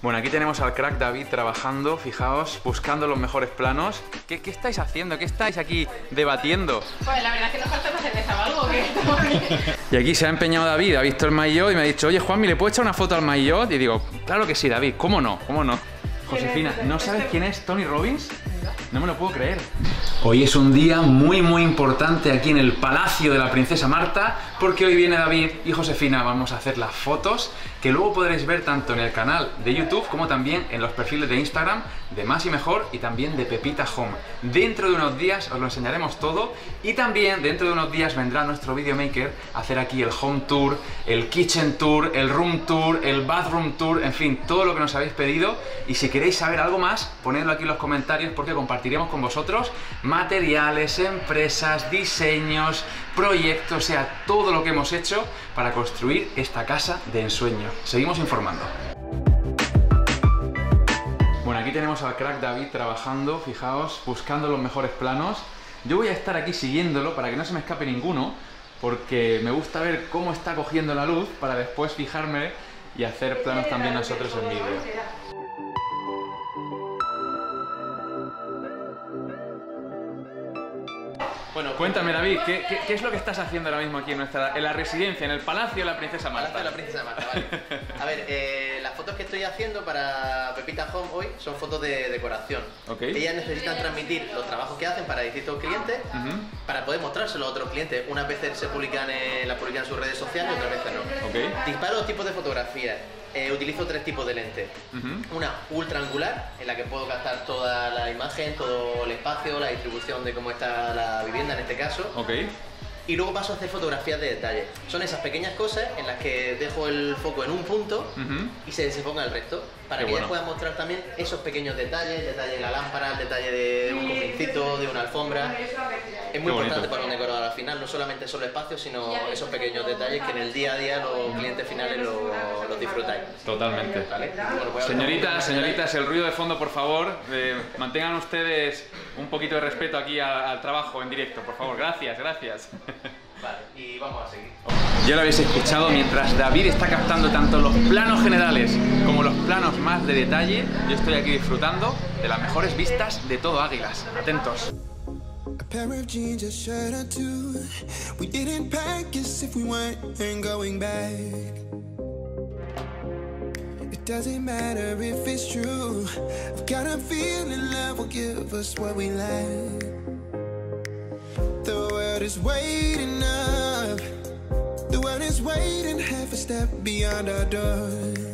Bueno, aquí tenemos al crack David trabajando, fijaos, buscando los mejores planos. ¿Qué estáis haciendo? ¿Qué estáis aquí debatiendo? Pues la verdad es que nos falta una cerveza o algo, que estamos aquí. Y aquí se ha empeñado David, ha visto el maillot y me ha dicho, oye Juanmi, ¿le puedo echar una foto al maillot? Y digo, claro que sí, David, ¿cómo no? ¿Cómo no? Josefina, ¿no sabes quién es Tony Robbins? No me lo puedo creer. Hoy es un día muy importante aquí en el Palacio de la Princesa Marta, porque hoy viene David y Josefina, vamos a hacer las fotos que luego podréis ver tanto en el canal de YouTube como también en los perfiles de Instagram de Más y Mejor y también de Pepita Home. Dentro de unos días os lo enseñaremos todo y también dentro de unos días vendrá nuestro videomaker a hacer aquí el home tour, el kitchen tour, el room tour, el bathroom tour, en fin, todo lo que nos habéis pedido. Y si queréis saber algo más, ponedlo aquí en los comentarios porque compartiremos con vosotros materiales, empresas, diseños, proyectos, o sea, todo lo que hemos hecho para construir esta casa de ensueño. Seguimos informando. Bueno, aquí tenemos al crack David trabajando, fijaos, buscando los mejores planos. Yo voy a estar aquí siguiéndolo para que no se me escape ninguno, porque me gusta ver cómo está cogiendo la luz para después fijarme y hacer planos también nosotros en vídeo. Bueno, cuéntame David, ¿qué es lo que estás haciendo ahora mismo aquí en la residencia, en el Palacio de la Princesa Marta? Palacio de la Princesa Marta, vale. A ver, las fotos que estoy haciendo para Pepita Home hoy son fotos de decoración. Okay. Ellas necesitan transmitir los trabajos que hacen para distintos clientes, para poder mostrárselo a otros clientes. Unas veces las publican en sus redes sociales y otras veces no. Okay. Disparo dos tipos de fotografías. Utilizo tres tipos de lentes. Una ultra angular, en la que puedo captar toda la imagen, todo el espacio, la distribución de cómo está la vivienda en este caso. Okay. Y luego paso a hacer fotografías de detalle. Son esas pequeñas cosas en las que dejo el foco en un punto y se desenfoca el resto. Para que ellas puedan mostrar también esos pequeños detalles, detalle de la lámpara, detalle de un cojincito, de una alfombra. Es muy importante para un decorador al final, no solamente solo espacios, sino esos pequeños detalles que en el día a día los clientes finales los disfrutáis. Totalmente. ¿Vale? Bueno, Señoritas, el ruido de fondo, por favor. Mantengan ustedes un poquito de respeto aquí al trabajo en directo, por favor. Gracias. Vale, y vamos a seguir. Ya lo habéis escuchado, mientras David está captando tanto los planos generales como los planos más de detalle, yo estoy aquí disfrutando de las mejores vistas de todo Águilas. Atentos. A pair of jeans, a shirt or two. We didn't pack as if we weren't going back. It doesn't matter if it's true. I've got a feeling love will give us what we lack. The world is waiting up. The world is waiting half a step beyond our door.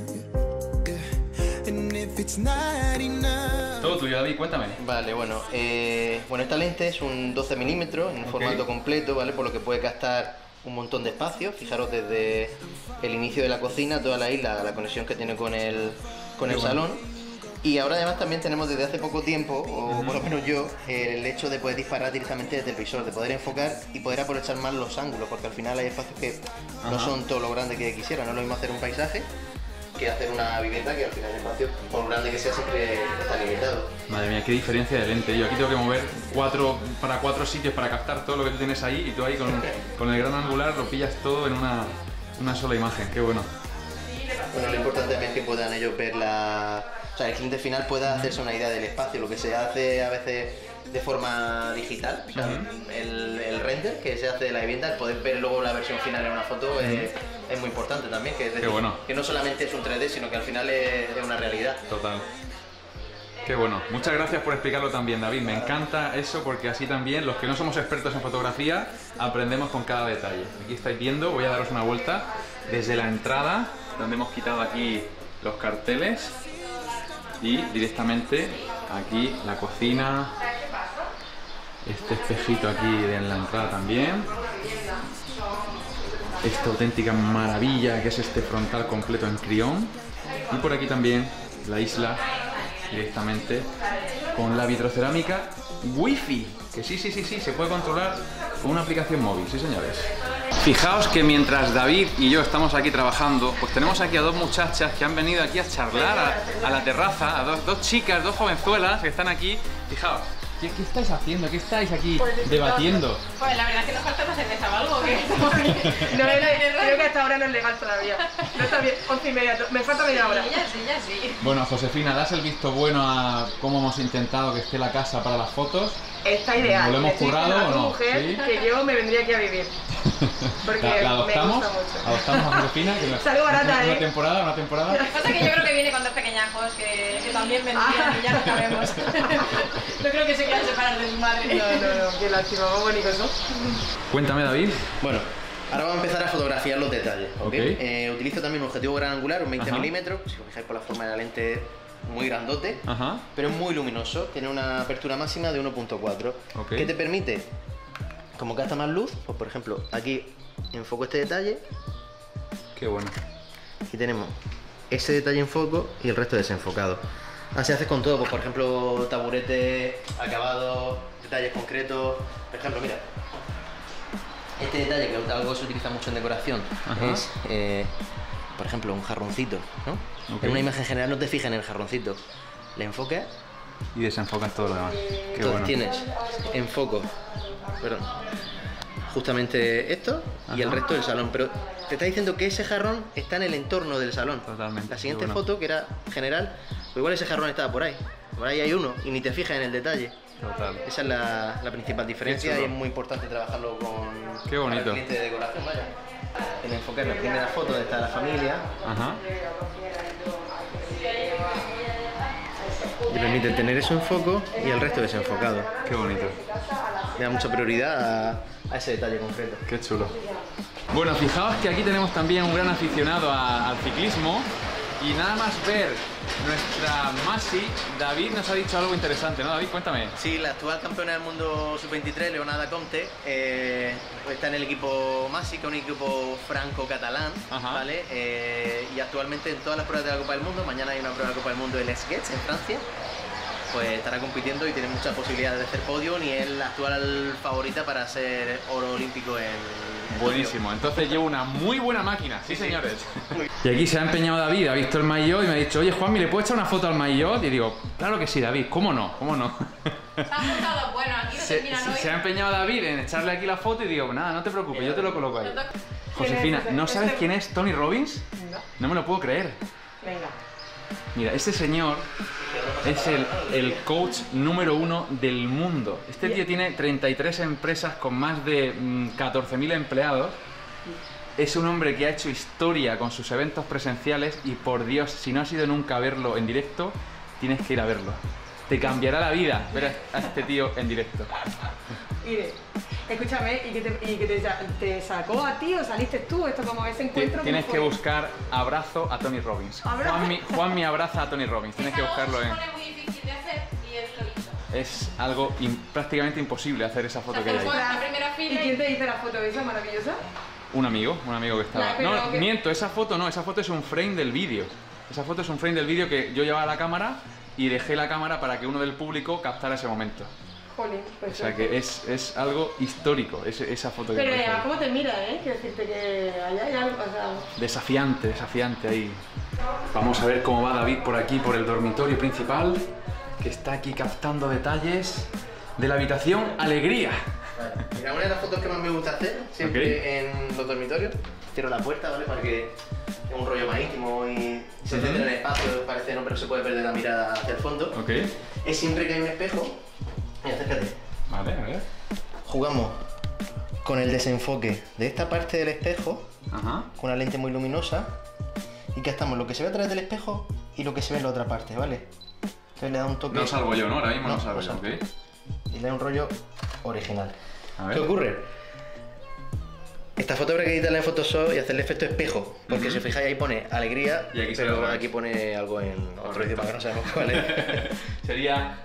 Yeah. And if it's not enough. Todo tuyo, David, cuéntame. Vale, bueno, esta lente es un 12 milímetros en formato completo, ¿vale? Por lo que puede captar un montón de espacio. Fijaros desde el inicio de la cocina, toda la isla, la conexión que tiene con el salón. Y ahora además también tenemos desde hace poco tiempo, o por lo menos yo, el hecho de poder disparar directamente desde el visor, de poder enfocar y poder aprovechar más los ángulos, porque al final hay espacios que no son todo lo grande que quisiera. No es lo mismo hacer un paisaje que hacer una vivienda, que al final el espacio, por grande que sea, siempre está limitado. Madre mía, qué diferencia de lente. Yo aquí tengo que mover cuatro sitios para captar todo lo que tú tienes ahí y tú ahí con el gran angular lo pillas todo en una sola imagen. Qué bueno. Bueno, lo importante también es que puedan ellos ver o sea, el cliente final pueda hacerse una idea del espacio, lo que se hace a veces de forma digital, o sea, el render que se hace de la vivienda, el poder ver luego la versión final en una foto es muy importante también, que, es decir, que no solamente es un 3D, sino que al final es una realidad. Total. Qué bueno. Muchas gracias por explicarlo también, David. Me encanta eso porque así también los que no somos expertos en fotografía aprendemos con cada detalle. Aquí estáis viendo, voy a daros una vuelta desde la entrada, donde hemos quitado aquí los carteles. Y directamente aquí la cocina, este espejito aquí en la entrada también, esta auténtica maravilla que es este frontal completo en crión, y por aquí también la isla directamente con la vitrocerámica Wi-Fi, que sí, se puede controlar con una aplicación móvil, sí señores. Fijaos que mientras David y yo estamos aquí trabajando, pues tenemos aquí a dos muchachas que han venido aquí a charlar a la terraza, a dos chicas, dos jovenzuelas que están aquí. Fijaos, ¿Qué estáis haciendo? ¿Qué estáis aquí debatiendo? Pues la verdad es que nos falta una cerveza o algo, que estamos aquí. No, creo que hasta ahora no es legal todavía. No está bien, 11:30, me falta media hora. Ya sí. Bueno, Josefina, ¿das el visto bueno a cómo hemos intentado que esté la casa para las fotos? Está ideal. ¿Lo hemos Le estoy currado diciendo a o tu no? mujer ¿Sí? que yo me vendría aquí a vivir. Porque ¿La adoptamos? me gusta mucho. ¿Adoptamos a Josefina? Sale barata, ¿Una temporada? ¿Una temporada? Lo que pasa es que yo creo que viene con dos pequeñajos que también vendrían y ya no cabemos. No creo que se quieran separar de su madre. No, qué lástima, qué bonitos son. Cuéntame, David. Bueno, ahora vamos a empezar a fotografiar los detalles, ¿ok? Ok. Utilizo también un objetivo gran angular, un 20 Ajá. milímetros, si os fijáis por la forma de la lente, muy grandote, Ajá. pero es muy luminoso, tiene una apertura máxima de 1.4. Ok. ¿Qué te permite? Como gasta más luz, pues por ejemplo, aquí enfoco este detalle Qué bueno. y tenemos ese detalle en foco y el resto desenfocado. Así haces con todo, pues por ejemplo, taburetes, acabados, detalles concretos. Por ejemplo, mira, este detalle, que es algo que se utiliza mucho en decoración, Ajá. es, por ejemplo, un jarroncito, ¿no? Ok. En una imagen general no te fijas en el jarroncito, le enfocas, Y desenfocas todo lo demás. Qué entonces bueno. tienes en foco, perdón, justamente esto y el Ajá. resto del salón, pero te está diciendo que ese jarrón está en el entorno del salón. Totalmente, La siguiente qué bueno. foto, que era general, pues igual ese jarrón estaba por ahí hay uno y ni te fijas en el detalle. Total. Esa es la principal diferencia chulo. y es muy importante trabajarlo con Qué bonito. para el cliente de decoración, vaya. En enfocar la primera foto donde está la familia, Ajá. te permite tener eso en foco y el resto desenfocado. Qué bonito. Le da mucha prioridad a ese detalle concreto. Qué chulo. Bueno, fijaos que aquí tenemos también un gran aficionado al ciclismo y nada más ver nuestra Masi, David nos ha dicho algo interesante, ¿no, David? Cuéntame. Sí, la actual campeona del mundo sub-23, Leonada Comte, pues está en el equipo Masi, que es un equipo franco-catalán, Ajá. ¿vale? Y actualmente en todas las pruebas de la Copa del Mundo, mañana hay una prueba de la Copa del Mundo en Les Getz, en Francia, pues estará compitiendo y tiene muchas posibilidades de hacer podio y es la actual favorita para ser oro olímpico en Buenísimo, entonces llevo una muy buena máquina, sí, señores. Muy Y aquí se ha empeñado David, ha visto el maillot y me ha dicho, oye Juanmi, ¿le puedo echar una foto al maillot? Y digo, claro que sí, David, ¿cómo no? ¿Cómo no? Se han juntado, bueno, aquí no terminan hoy. Se ha empeñado David en echarle aquí la foto y digo, nada, no te preocupes, yo te lo coloco ahí. Josefina, ¿no sabes quién es Tony Robbins? No. No me lo puedo creer. Venga. Mira, este señor es el coach número 1 del mundo. Este tío tiene 33 empresas con más de 14.000 empleados. Es un hombre que ha hecho historia con sus eventos presenciales y por Dios, si no has ido nunca a verlo en directo, tienes que ir a verlo. Te cambiará la vida ver a este tío en directo. Mire, escúchame, ¿y que te sacó a ti o saliste tú? Esto como ese encuentro. Tienes ¿cómo que fue? buscar abrazo a Tony Robbins. ¿Abrazo? Juanmi abraza a Tony Robbins. Tienes que buscarlo en... Se pone muy difícil de hacer y él lo hizo. Es algo prácticamente imposible hacer esa foto que hay ahí. La primera ¿Y fila quién te hizo la foto esa maravillosa? Un amigo que estaba... pero No, que- miento, esa foto no, esa foto es un frame del vídeo. Esa foto es un frame del vídeo que yo llevaba la cámara y dejé la cámara para que uno del público captara ese momento. Jolín, pues O sea que es algo histórico, esa foto que Pero aparece ahí. ¿cómo te mira, Quiero decirte que allá hay algo, o sea... Desafiante ahí. Vamos a ver cómo va David por aquí, por el dormitorio principal, que está aquí captando detalles de la habitación Alegría. Mira, una de las fotos que más me gusta hacer, siempre en los dormitorios, cierro la puerta, ¿vale? Para que es un rollo más íntimo y se centra en el espacio, parece no, pero se puede perder la mirada hacia el fondo. Ok. Es siempre que hay un espejo, mira, acércate, Vale, a ver. jugamos con el desenfoque de esta parte del espejo, Ajá. con una lente muy luminosa, y captamos lo que se ve a través del espejo y lo que se ve en la otra parte, ¿vale? Entonces le da un toque... No salgo yo, ¿no? Ahora mismo no No, salgo no yo, salgo. ¿ok? Y le da un rollo original. A ver. ¿Qué ocurre? Esta foto habrá que editarla en Photoshop y hacerle efecto espejo, porque si os fijáis ahí pone alegría, Y aquí se ve pero otra vez. aquí pone algo en otro Correcto. idioma que no sabemos cuál es. Sería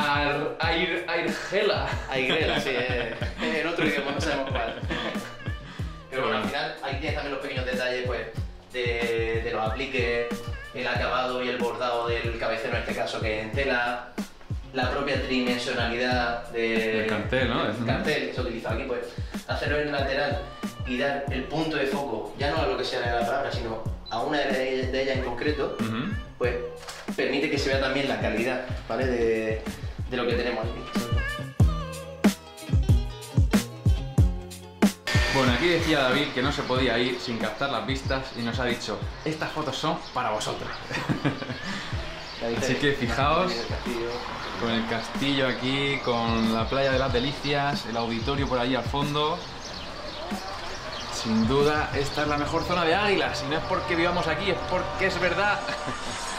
Airgela. Aigrela, sí, en otro idioma no sabemos cuál. Pero bueno, al final ahí tienes también los pequeños detalles pues, de los apliques, el acabado y el bordado del cabecero en este caso que es en tela, la propia tridimensionalidad Del cartel, ¿no? del cartel que se utiliza aquí, pues hacerlo en lateral y dar el punto de foco, ya no a lo que sea de la palabra, sino a una de ellas en concreto, pues permite que se vea también la calidad, ¿vale? De lo que tenemos aquí. Bueno, aquí decía David que no se podía ir sin captar las vistas y nos ha dicho, estas fotos son para vosotros. Así que fijaos, con el castillo aquí, con la playa de las Delicias, el auditorio por ahí al fondo. Sin duda, esta es la mejor zona de Águilas, y no es porque vivamos aquí, es porque es verdad.